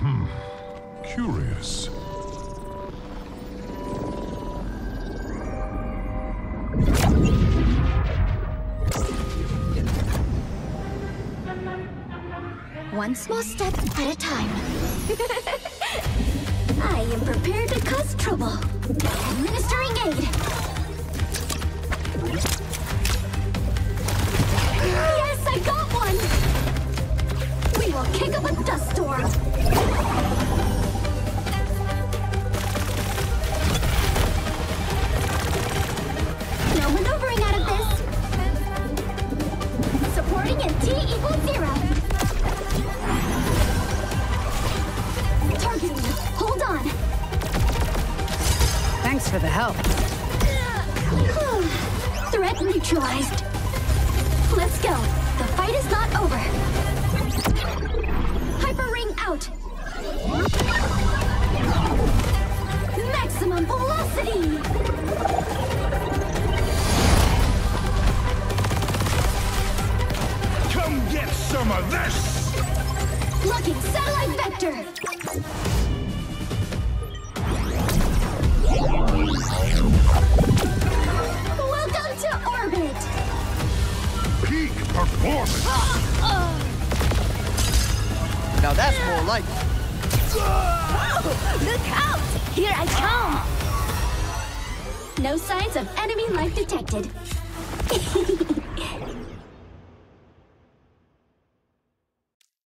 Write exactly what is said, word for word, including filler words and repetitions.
Curious. One small step at a time. I am prepared to cause trouble. Administering aid. Yes, I got one! We will kick up a dust storm. No maneuvering out of this. Supporting in T equals zero. Targeting. Hold on. Thanks for the help. Threat neutralized. Let's go. The fight is not over. Hyper ring out. Maximum velocity. Come get some of this! Locking satellite vector. Welcome to orbit. Peak performance! Now that's more like it. Whoa! Look out! Here I come! No signs of enemy life detected.